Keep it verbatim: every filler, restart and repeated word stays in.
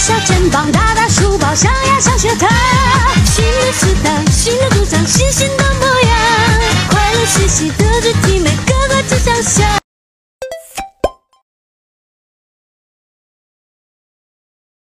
小肩膀，大大书包，上呀上学堂。新的时代，新的主张，新新的模样。快乐学习，德智体美，个个志向想。